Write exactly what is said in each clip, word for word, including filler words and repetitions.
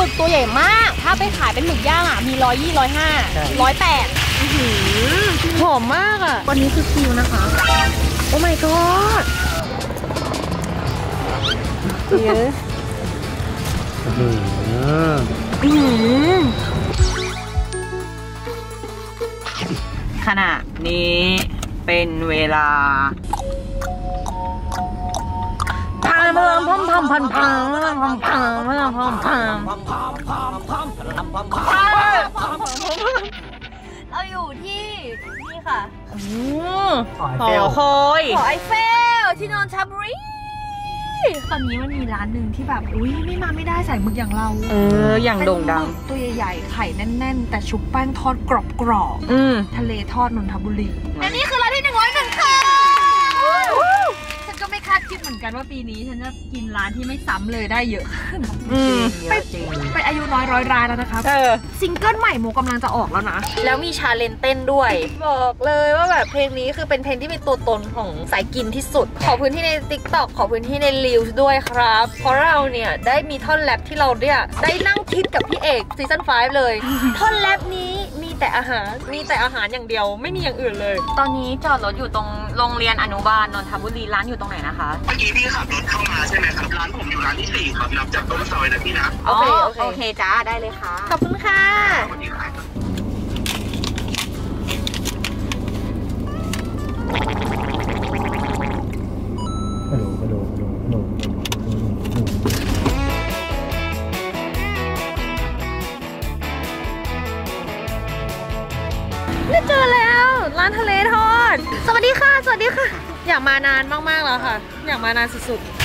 มึกตัวใหญ่มากถ้าไปขายเป็นหมึกย่างอ่ะมีร้อยยี่ร้อยห้าร้อยแปดหอมมากอ่ะวันนี้คือคิวนะคะโอ้ my god เยอะขณะนี้เป็นเวลาพังพังพังพังพังพังพังพังพังพังพังเราอยู่ที่นี่ค่ะหอคอยหอไอเฟลที่นนทบุรีตอนนี้มันมีร้านหนึ่งที่แบบอุ้ยไม่มาไม่ได้ใส่หมึกอย่างเราเอออย่างโด่งดังตัวใหญ่ๆไข่แน่นๆแต่ชุบแป้งทอดกรอบๆทะเลทอดนนทบุรีและนี่คือร้านที่หนึ่งร้อยหนึ่งค่ะฉันก็ไม่คาดคิดเหมือนกันว่าปีนี้ฉันจะกินร้านที่ไม่ซ้ำเลยได้เยอะขึ้นไปไปอายุน้อยร้อยรายแล้วนะคะซิงเกิลใหม่โมกำลังจะออกแล้วนะแล้วมีชาเลนจ์เต้นด้วยบอกเลยว่าแบบเพลงนี้คือเป็นเพลงที่เป็นตัวตนของสายกินที่สุดขอพื้นที่ใน ติ๊กต็อก ขอพื้นที่ใน รีลส์ ด้วยครับเพราะเราเนี่ยได้มีท่อนแรปที่เราเนี่ยได้นั่งคิดกับพี่เอกซีซั่นไฟว์เลยท่อนแรปนี้มีแต่อาหารมีแต่อาหารอย่างเดียวไม่มีอย่างอื่นเลยตอนนี้จอดรถอยู่ตรงโรงเรียนอนุบาลนนทบุรีร้านอยู่ตรงไหนนะคะเมื่อกี้พี่ขับรถเข้ามาใช่ไหมครับร้านผมอยู่ร้านที่สี่ครับนับจากต้นซอยนะพี่นะโอเคโอเคจ้าได้เลยค่ะขอบคุณค่ะสวัสดีค่ะฮัลโหลฮัลโหลฮัลโหลฮัลโหลได้เจอแล้วร้านทะเลทอดสวัสดีค่ะสวัสดีค่ะอยากมานานมากๆแล้วค่ะอยากมานานสุดๆ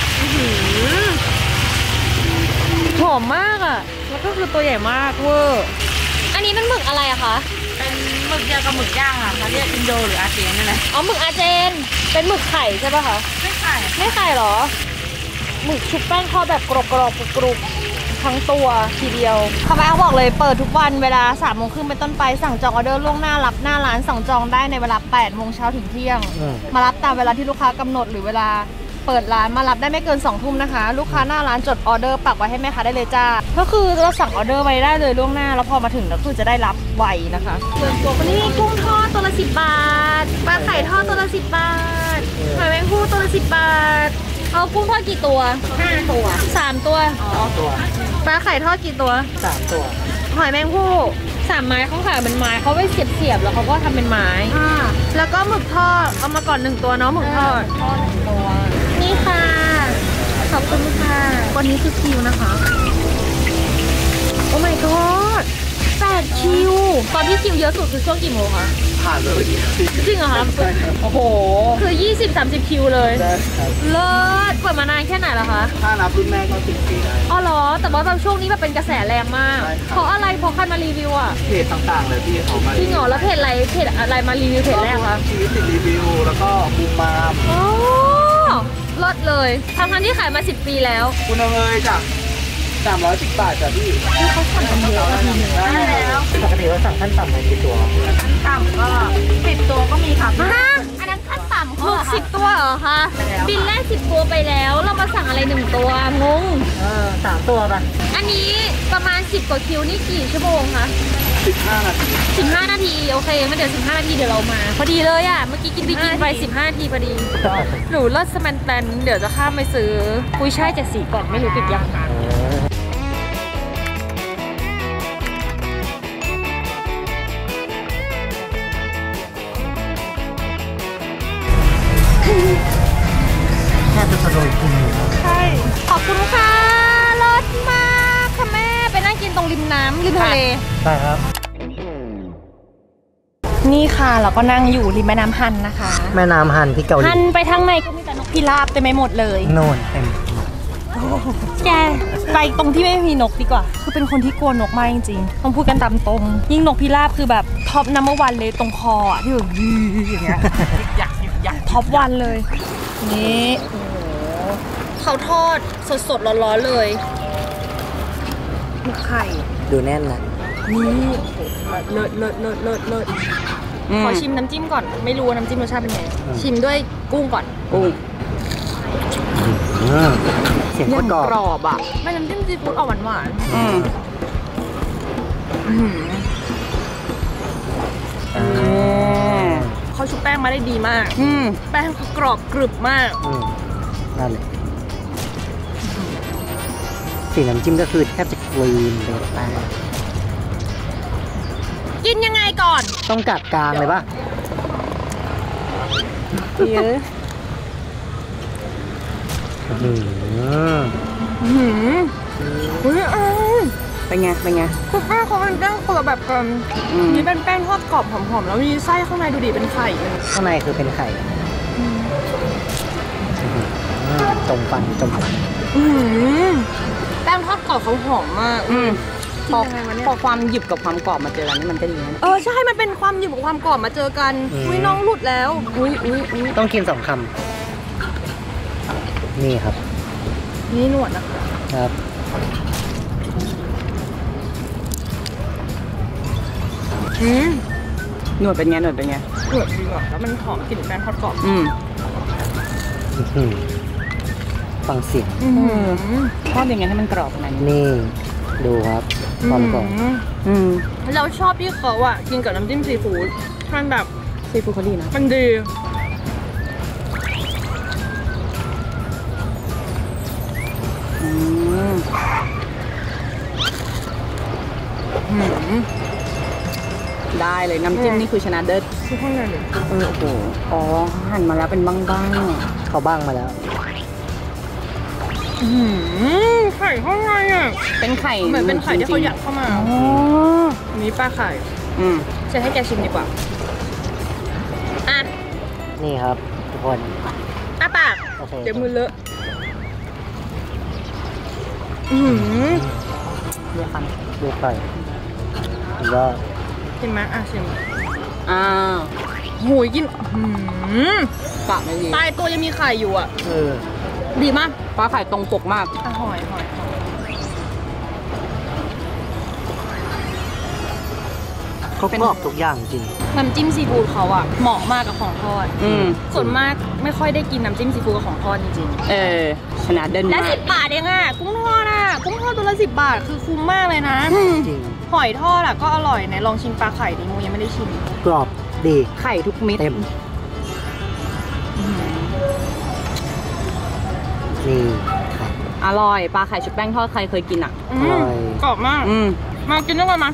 หอมมากอ่ะแล้วก็คือตัวใหญ่มากเวอร์อันนี้เป็นหมึกอะไรอะคะเป็นหมึกเดียวกับหมึกย่างค่ะเขาเรียกอินโดหรืออาเจนนั่นแหละอ๋อหมึกอาเจนเป็นหมึกไข่ใช่ป่ะคะไม่ไข่ไม่ไข่หรอหมึกชุบแป้งทอดแบบกรอบกรอบกรุบทั้งตัวทีเดียวทำไมเขาบอกเลยเปิดทุกวันเวลาสามโมงครึ่งเป็นต้นไปสั่งจองออเดอร์ล่วงหน้ารับหน้าร้านสั่งจองได้ในเวลาแปดโมงเช้าถึงเที่ยงมารับตามเวลาที่ลูกค้ากำหนดหรือเวลาเปิดร้านมารับได้ไม่เกินสองทุ่มนะคะลูกค้าหน้าร้านจดออเดอร์ปักไว้ให้แม่ค้าได้เลยจ้าก็คือเราสั่งออเดอร์ไว้ได้เลยล่วงหน้าแล้วพอมาถึงก็คือจะได้รับไวนะคะวันนี้มีกุ้งทอดตัวละสิบบาทปลาไข่ทอดตัวละสิบบาทหอยแมงภู่ตัวละสิบบาทเอากุ้งทอดกี่ตัวห้าตัวสามตัวอ๋อตัวปลาไข่ทอดกี่ตัวสามตัวหอยแมงภู่สามไม้เขาขายเป็นไม้เขาไปเสียบเสียบแล้วเขาก็ทำเป็นไม้แล้วก็หมึกทอดเอามาก่อนหนึ่งตัวเนาะหมึกทอดทอดหนึ่งตัวนี่ค่ะขอบคุณค่ะวันนี้คือคิวนะคะโอ้ my god แปดคิวตอนที่คิวเยอะสุดคือช่วงกี่โมงคะผ่านเลยจริงเหรอคะโอ้โหคือ ยี่สิบสามสิบ คิวเลยเลิศเปิดมานานแค่ไหนแล้วคะถ้านับรุ่นแม่ก็สิบปีได้อ๋อเหรอแต่ว่าตอนช่วงนี้แบบเป็นกระแสแรงมากเพราะอะไรเพราะใครมารีวิวอ่ะเพจต่างๆเลยที่เขามาจริงเหรอแล้วเพจอะไรเพจอะไรมารีวิวเพจแรกคะชีวิตติดรีวิวแล้วก็บูมมาโอ้ลดเลยทั้งทั้งที่ขายมาสิบปีแล้วคุณเอาเลยจ้ะสามร้อยสิบบาทจ้ะพี่เขาสั่งกันเยอะมากได้แล้วปกติเราสั่งขั้นต่ำในกี่ตัวขั้นต่ำก็สิบตัวก็มีค่ะอันนั้นขั้นต่ำคือสิบตัวเหรอคะบินแรกสิบตัวไปแล้วเรามาสั่งอะไรหนึ่งตัวงงเออสามตัวป่ะอันนี้ประมาณสิบกว่าคิวนี่กี่ชั่วโมงคะสิบห้านาทีสิบห้านาทีโอเคงั้นเดี๋ยวสิบห้านาทีเดี๋ยวเรามาพอดีเลยอ่ะเมื่อกี้กินไปกินไปสิบห้านาทีพอดีหนูเลิศสแมนแตนเดี๋ยวจะข้ามไปซื้อกุ้ยช่ายเจ็ดสีก่อนไม่รู้ปิดยังแค่จะสะดวกคุณใช่ขอบคุณค่ะรถมากค่ะแม่ไปนั่งกินตรงริมน้ำริมทะเลได้ครับนี่ค่ะเราก็นั่งอยู่ริมแม่น้ำฮันนะคะแม่น้ำฮันที่เกาหลีฮันไปทางไหนก็มีแต่นกพิราบเต็มไปหมดเลยโน่นเต็มแกไปตรงที่ไม่มีนกดีกว่าคือเป็นคนที่กลัวนกมากจริงๆต้องพูดกันตามตรงยิ่งนกพิราบคือแบบท็อปนัมเบอร์วันเลยตรงคออ่ะที่แบบอย่างเงี้ยอยากอยากท็อปวันเลยนี่โอ้โหเขาทอดสดๆร้อนๆเลยหมึกไข่ดูแน่นนะนี่เลิศเลิศเลิศเลิศเลิศขอชิมน้ำจิ้มก่อนไม่รู้ว่าน้ำจิ้มรสชาติเป็นไงชิมด้วยกุ้งก่อนกุ้งเสียงกรอบอ่ะไม่น้ำจิ้มซีฟู้ดออกหวานหวานเขาชุบแป้งมาได้ดีมากแป้งคือกรอบกรึบมากนั่นเลยสีน้ำจิ้มก็คือแทบจะกลืนไปกับแป้งกินยังไงก่อนต้องกัดกลางเลยป่ะเยอะหืมหืมอุ้ยอ่ะเป็นไงเป็นไงคือแป้งเขาเป็นแป้งคนละแบบกันนี่เป็นแป้งทอดกรอบหอมๆแล้วมีไส้ข้างในดูดีเป็นไข่ข้างในคือเป็นไข่จมฟันจมฟันแป้งทอดกรอบเขาหอมมากพอพอความหยิบกับความกรอบมาเจอกันนี่มันก็ดีนะเออใช่มันเป็นความหยิบกับความกรอบมาเจอกันอุ้ยน้องหลุดแล้วอุ้ยอุ้ยอุ้ยต้องกินสองคำนี่ครับนี่หนวดนะคะครับอืมหนวดเป็นไงหนวดเป็นไงหนวดดีอ่ะแล้วมันหอมกลิ่นแป้งทอดกรอบอืมฟังเสียงทอดยังไงให้มันกรอบขนาดนี้นี่ดูครับความกรอบเราชอบที่เขาอ่ะกินกับน้ำจิ้มซีฟู้ดมันแบบซีฟู้ดเขาดีนะมันดีได้เลยน้ำจิ้มนี่คือชนะเลิศคือข้างในเลยเออโอ้โหอ๋อหั่นมาแล้วเป็นบ้างๆเขาบ้างมาแล้วไข่ข้างในอ่ะเป็นไข่เหมือนเป็นไข่ที่เขายัดเข้ามาอ๋ออันนี้ปลาไข่อืมจะให้แกชิมดีกว่าอ่ะนี่ครับทุกคนอ่ะปากเดี๋ยวมือเลอะอืมเลือกฟันเลือกไข่ก็ชิมไหมอ่ะชิมอ้าวหูยกินปากไม่ดีใต้ตัวยังมีไข่อยู่อ่ะเออดีมากปลาไข่ตรงปกมากอ่ะหอยหอยเขาบอกทุกอย่างจริงน้ำจิ้มซีฟู้ดเขาอ่ะเหมาะมากกับของทอดส่วนมากไม่ค่อยได้กินน้ำจิ้มซีฟู้ดกับของทอดจริงๆเออชนะเดินและสิบบาทเองอ่ะกุ้งทอดอ่ะกุ้งทอดตัวละสิบบาทคือคุ้มมากเลยนะจริงหอยทอดอ่ะก็อร่อยไหนลองชิมปลาไข่ดิมูยังไม่ได้ชิมกรอบดีไข่ทุกเม็ดเต็มนี่อร่อยปลาไข่ชุบแป้งทอดใครเคยกินอ่ะอร่อยกรอบมากมากินด้วยกันมา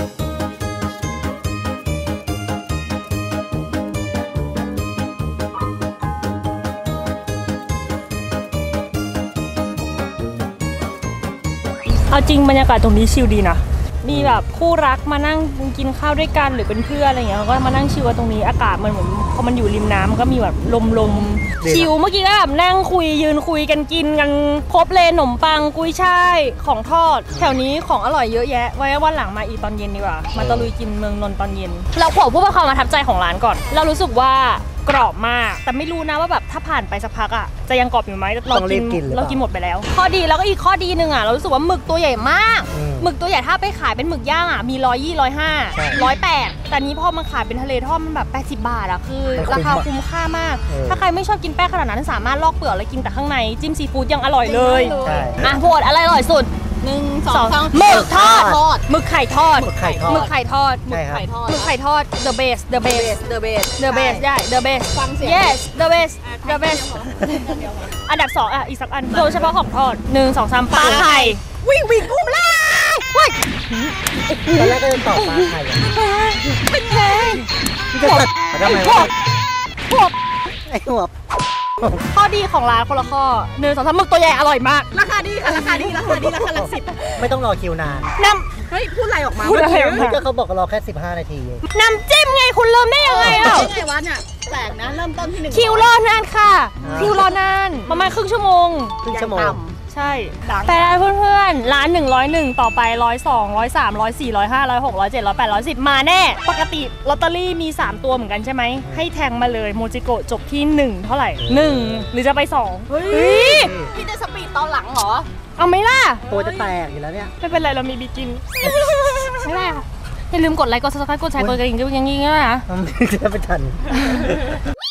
เอาจริงบรรยากาศตรงนี้ชิลดีนะมีแบบคู่รักมานั่งกินข้าวด้วยกันหรือเป็นเพื่อนอะไรอย่างเงี้ยก็มานั่งชิลกันตรงนี้อากาศมันเหมือนพอมันอยู่ริมน้ำมันก็มีแบบลมๆชิลเมื่อกี้ก็แบบนั่งคุยยืนคุยกันกินกันครบเลยขนมปังกุ้ยช่ายของทอดแถวนี้ของอร่อยเยอะแยะไว้วันหลังมาอีกตอนเย็นดีกว่ามาตะลุยกินเมืองนนท์ตอนเย็นเราขอพูดว่าความประทับใจของร้านก่อนเรารู้สึกว่ากรอบมากแต่ไม่รู้นะว่าแบบถ้าผ่านไปสักพักอ่ะจะยังกรอบอยู่ไหมเรากินเรากินหมดไปแล้วข้อดีแล้วก็อีกข้อดีหนึ่งอ่ะเรารู้สึกว่าหมึกตัวใหญ่มากหมึกตัวใหญ่ถ้าไปขายเป็นหมึกย่างอ่ะมีร้อยยี่ร้อยห้าร้อยแปดแต่นี้พอมันขายเป็นทะเลทอดมันแบบแปดสิบบาทอ่ะคือราคาคุ้มค่ามากถ้าใครไม่ชอบกินแป้งขนาดนั้นสามารถลอกเปลือกแล้วกินแต่ข้างในจิ้มซีฟู้ดยังอร่อยเลยอ่ะโหวตอะไรอร่อยสุดหนึ่งสองสามหมึกทอดหมึกไข่ทอดหมึกไข่ทอดหมึกไข่ทอดหมึกไข่ทอดหมึกไข่ทอด the best the best the best the best ได้ the best yes the best the best อันดับสองอ่ะอีกสักอันโดยเฉพาะของทอดหนึ่งสองสามปลาไข่วิ่งวิ่งกุ้มเลยวิ่งตอนแรกก็จะตอบปลาไข่เป็นไงจะตัดทำไมวะหัวไอ้หัวข้อดีของร้านคนละข้อหนึ่งสองสามหมึกตัวใหญ่อร่อยมากราคาดีค่ะราคาดีราคาดีราคาหลักสิบไม่ต้องรอคิวนานน้ำเฮ้ยพูดอะไรออกมาพูดอะไรออกมาก็เขาบอกรอแค่สิบห้านาทีน้ำจิ้มไงคุณลืมได้ยังไงอ่ะไงวะเนี่ยแปลกนะเริ่มต้นที่หนึ่งคิวรอนานค่ะคิวรอนานประมาณครึ่งชั่วโมงครึ่งชั่วโมงใช่แต่เพื่อนๆร้านหนึ่งร้อยเอ็ดต่อไปหนึ่งร้อยสอง หนึ่งร้อยสาม หนึ่งร้อยสี่ หนึ่งร้อยห้า หนึ่งร้อยหก หนึ่งร้อยเจ็ด หนึ่งร้อยแปด หนึ่งร้อยสิบมาแน่ปกติลอตเตอรี่มีสามตัวเหมือนกันใช่ไหมให้แทงมาเลยโมจิโกะจบที่หนึ่งเท่าไหร่หนึ่งหรือจะไปสองเฮ้ยพี่จะสปีดตอนหลังเหรอเอาไหมล่ะตัวจะแตกอยู่แล้วเนี่ยไม่เป็นไรเรามีบิกินไม่ได้ค่ะอย่าลืมกดไลค์กดซับสไครบ์กดแชร์กดกระดิ่งด้วยอย่างงี้นะจะไปทัน